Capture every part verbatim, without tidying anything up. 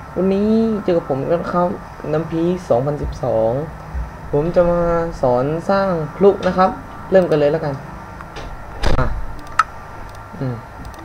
วันนี้เจอกับผมกันครับน้ำพีสองพันสิบสองผมจะมาสอนสร้างพลุนะครับ เริ่มกันเลยแล้วกันอ่ะอืม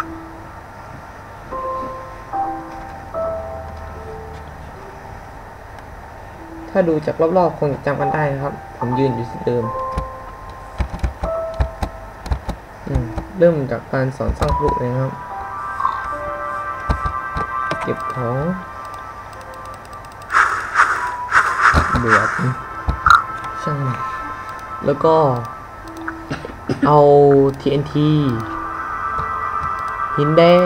ถ้าดูจากรอบๆคงจำกันได้นะครับผมยืนอยู่ที่เดิมอืมเริ่มจากการสอนสร้างพลุเลยครับเก็บของเดือดช่างมันแล้วก็เอา ที เอ็น ที หินแดง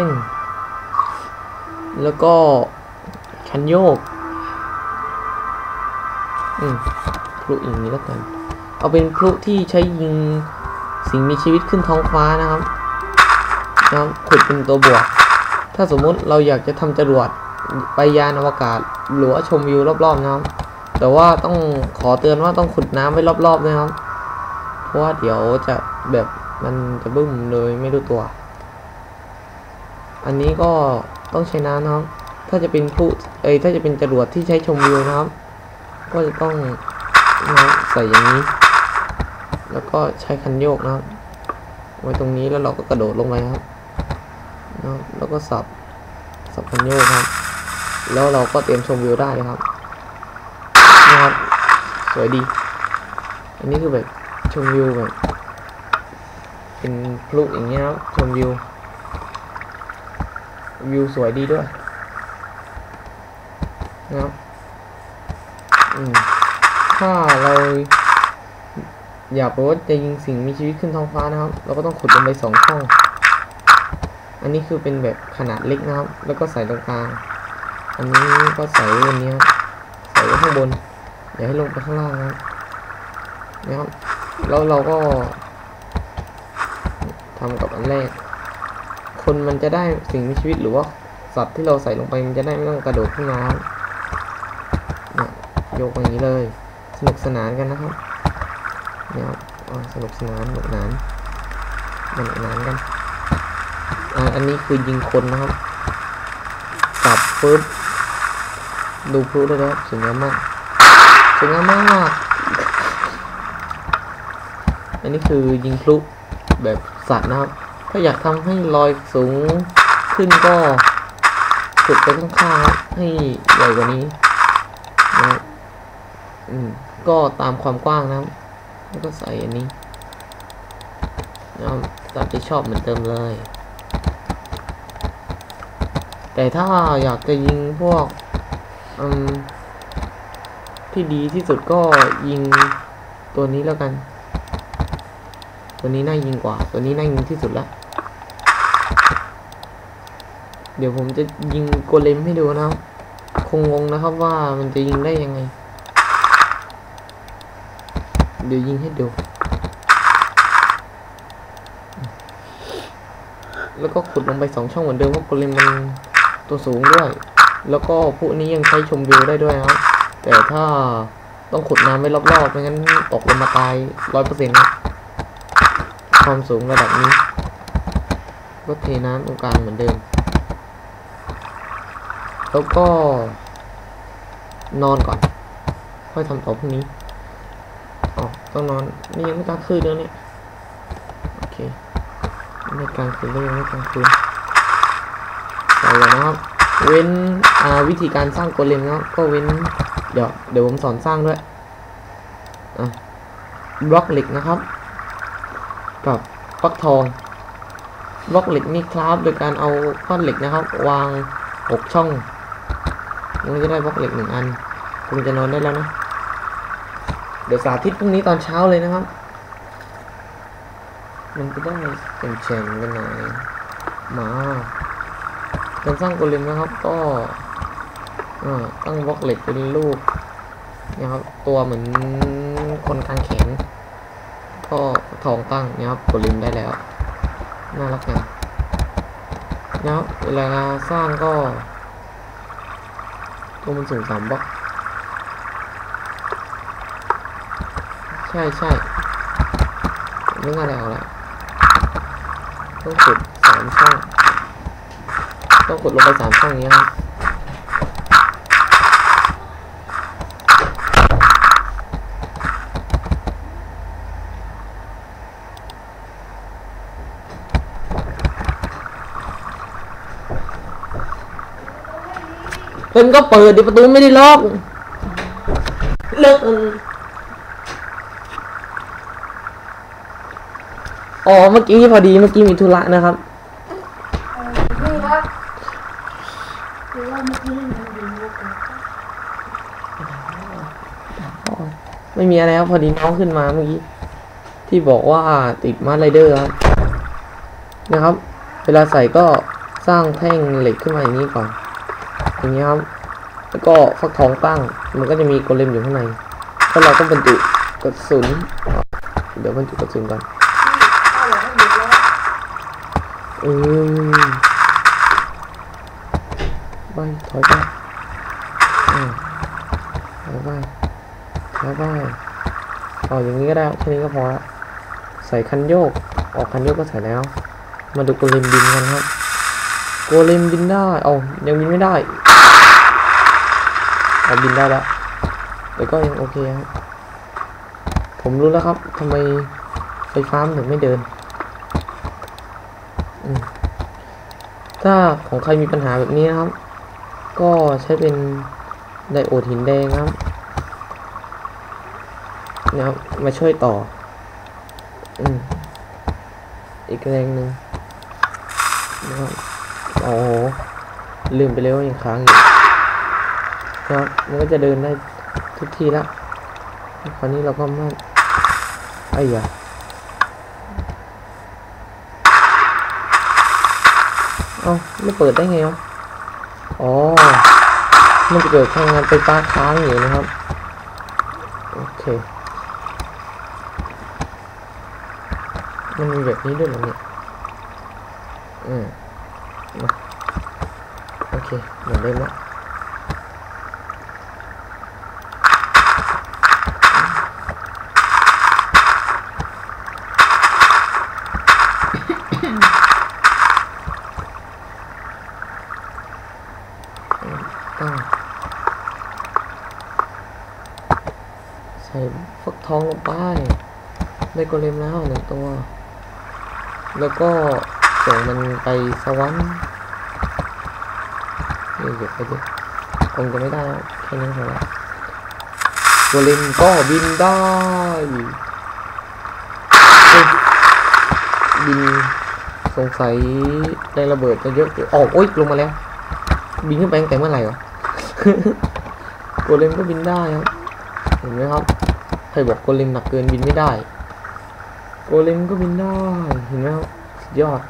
แล้วก็คันโยกอืมพลุอย่างนี้แล้วกันเอาเป็นพลุที่ใช้ยิงสิ่งมีชีวิตขึ้นท้องฟ้านะครับนะครับขุดเป็นตัวบวกถ้าสมมุติเราอยากจะทำจรวดไปยานอวกาศหรือว่าชมวิวรอบๆนะครับแต่ว่าต้องขอเตือนว่าต้องขุดน้ำไว้รอบๆนะครับเพราะว่าเดี๋ยวจะแบบมันจะบึ้มเลยไม่รู้ตัวอันนี้ก็ต้องใช้น้ำนะครับถ้าจะเป็นพลุเอ้ยถ้าจะเป็นจรวดที่ใช้ชมวิวนะครับก็จะต้องนะใส่อย่างนี้แล้วก็ใช้คันโยกนะครับไว้ตรงนี้แล้วเราก็กระโดดลงไปครับนะแล้วก็สับสับคันโยกครับแล้วเราก็เตรียมชมวิวได้ครับนะครับสวยดีอันนี้คือแบบชมวิวแบบเป็นพลุอย่างเงี้ยครับชมวิววิวสวยดีด้วยนะครับอืมถ้าเราอยากว่าจะยิงสิ่งมีชีวิตขึ้นท้องฟ้านะครับเราก็ต้องขุดลงไปสองช่องอันนี้คือเป็นแบบขนาดเล็กนะครับแล้วก็ใส่ตรงกลางอันนี้ก็ใส่ไว้บนนี้ใส่ไว้ข้างบนอย่าให้ลงไปข้างล่างนะครับนะครับแล้วเราก็ทำกับอันแรกคนมันจะได้สิ่งมีชีวิตหรือว่าสัตว์ที่เราใส่ลงไปมันจะได้ไม่ต้องกระโดดขึ้นมาเนี่ยยกอย่างนี้เลยสนุกสนานกันนะครับเนี่ยสนุกสนานสนุกสนานสนุกสนานกันอ่าอันนี้คือยิงคนนะครับสับปึ๊บดูพลุด้วยนะครับสวยงามมากสวยงามมากอันนี้คือยิงพลุแบบสัตว์นะครับถ้าอยากทำให้ลอยสูงขึ้นก็ขุดไปข้างๆให้ใหญ่กว่านี้นะอืมก็ตามความกว้างนะครับแล้วก็ใส่อันนี้นะครับตามที่ชอบเหมือนเดิมเลยแต่ถ้าอยากจะยิงพวกอืมที่ดีที่สุดก็ยิงตัวนี้แล้วกันตัวนี้น่ายิงกว่าตัวนี้น่ายิงที่สุดแล้วเดี๋ยวผมจะยิงโกเลมให้ดูนะครับคงงงนะครับว่ามันจะยิงได้ยังไงเดี๋ยวยิงให้ดูแล้วก็ขุดลงไปสองช่องเหมือนเดิมเพราะโกเลมมันตัวสูงด้วยแล้วก็พวกนี้ยังใช้ชมวิวได้ด้วยครับแต่ถ้าต้องขุดน้ำไว้รอบๆไม่งั้นตกลงมาตายร้อยเปอร์เซ็นต์ความสูงระดับนี้ก็เทน้ำตรงกลางเหมือนเดิมแล้วก็นอนก่อนค่อยทำต่อพรุ่งนี้อ๋อต้องนอนนี่ยังไม่กลางคืนเลยเนี่ยโอเคไม่กลางคืนก็ยังไม่กลางคืนใส่แล้วนะครับเว้นอ่าวิธีการสร้างโกเลมนะครับก็เว้นเดี๋ยวเดี๋ยวผมสอนสร้างด้วยอ่ะบล็อกเหล็กนะครับกับฟักทองบล็อกเหล็กนี่ครับโดยการเอาก้อนเหล็กนะครับวางหกช่องมันจะได้บล็อกเหล็กหนึ่งอันคุณจะนอนได้แล้วนะเดี๋ยวสาธิตพรุ่งนี้ตอนเช้าเลยนะครับมันก็ได้เป็นแฉ่งกันหน่อยมาการสร้างโกเลมนะครับก็ตั้งบล็อกเหล็กเป็นรูปนะครับตัวเหมือนคนกางแขนก็ทองตั้งนะครับโกเลมได้แล้วน่ารักนะแล้วเวลาสร้างก็ตัวมันสูงสามบล็อกใช่ใช่ไม่ง่ายแล้วแหละต้องขุดสามช่องต้องขุดลงไปสามช่องนี้ครับเป็นก็เปิดดิประตูไม่ได้ล็อกเลิกอ๋อเมื่อกี้พอดีเมื่อกี้มีธุระนะครับนี่ครับคือว่าเมื่อกี้มันดีมากไม่มีอะไรครับพอดีน้องขึ้นมาเมื่อกี้ที่บอกว่าติดมาร์ไรเดอร์ครับนะครับเวลาใส่ก็สร้างแท่งเหล็กขึ้นมาอย่างนี้ก่อนอย่างนี้ครับแล้วก็ฟักทองตั้งมันก็จะมีโกเลมอยู่ข้างในถ้าเราต้องบรรจุกระสุนเดี๋ยวบรรจุกระสุนก่อนเออไปถอยไปถอยไปถอยไปเอาอย่างนี้ก็ได้แค่นี้ก็พอละใส่คันโยกออกคันโยกก็ใส่แล้วมาดูโกเลมบินกันครับโกเลมบินได้เอายังบินไม่ได้เอาบินได้แล้วแต่ก็ยังโอเคครับผมรู้แล้วครับทำไมไฟฟ้าถึงไม่เดินถ้าของใครมีปัญหาแบบนี้นะครับก็ใช้เป็นไดโอดหินแดงครับเนี่ยมาช่วยต่ออืมอีกแรงหนึ่งนะครับโอ้โหลืมไปเลยว่ายังค้างอยู่ครับมันก็จะเดินได้ทุกทีละคราวนี้เราก็มาไอ้ยาเอ้าไม่เปิดได้ไงวะอ๋อมันจะเกิดพลังงานไฟฟ้าค้างอยู่นะครับโอเคมันมีแบบนี้ด้วยเหรอเนี่ยอืมโอเคเหมือนเดิมละใส่ฟักทองลงไปได้โกเลมแล้วหนึ่งตัวแล้วก็ส่งมันไปสวรรค์นี่หยุดไปดิคงจะไม่ได้แค่นี้พอละโกเลมก็บินได้บินสงสัยแรงระเบิดจะเยอะออกโอ๊ยลงมาแล้วบินขึ้นไปตั้งแต่เมื่อไหร่วะ โกเลมก็บินได้ครับเห็นไหมครับใครบอกโกเลมหนักเกินบินไม่ได้โกเลมก็บินได้เห็นไหมครับสุดยอด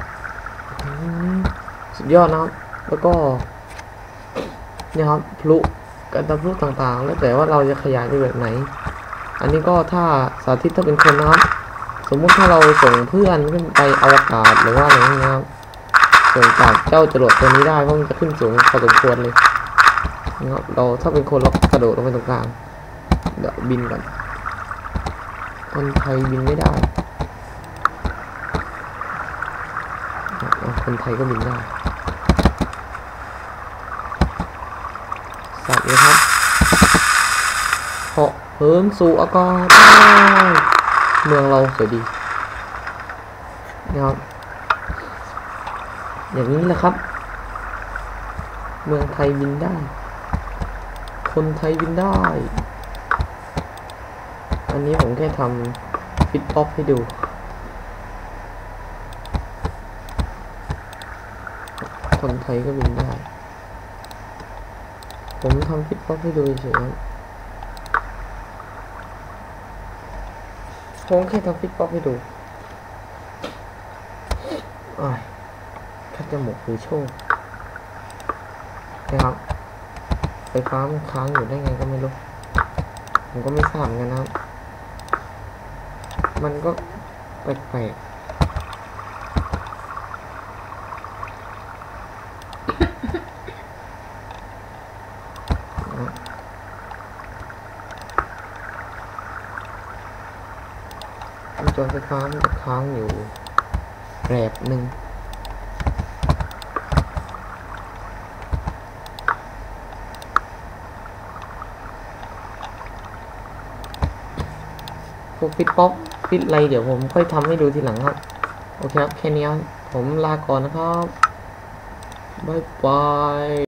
สุดยอดนะครับแล้วก็เนี่ยครับพลุการทำพลุต่างๆแล้วแต่ว่าเราจะขยายไปแบบไหนอันนี้ก็ถ้าสาธิตถ้าเป็นคนนะครับสมมุติถ้าเราส่งเพื่อนขึ้นไปอวกาศหรือว่าอะไรอย่างเงี้ยครับส่งจากเจ้าจรวดตัวนี้ได้เพราะมันจะขึ้นสูงพอสมควรเลยเราถ้าเป็นคนเรากระโดดลงไปตรงกลางเดี๋ยวบินก่อนคนไทยบินไม่ได้คนไทยก็บินได้สัตว์เลยครับเหาะเหินสู่อากาศได้เมืองเราสวยดีนะครับอย่างนี้แหละครับเมืองไทยบินได้คนไทยบินได้อันนี้ผมแค่ทำฟิตป๊อปให้ดูคนไทยก็บินได้ผมทำฟิตป๊อปให้ดูเฉยๆผมแค่ทำฟิตป๊อปให้ดูอ้ายถ้าจมูกคือโชคนะครับไฟฟ้ามันค้างอยู่ได้ไงก็ไม่รู้ผมก็ไม่ทราบเหมือนกันนะครับมันก็แปลกๆจอไฟฟ้ามันจะค้างอยู่แปลบหนึ่งพวกฟิตป๊อปฟิตอะไรเดี๋ยวผมค่อยทำให้ดูทีหลังครับโอเคครับแค่นี้ผมลาก่อนนะครับบายบาย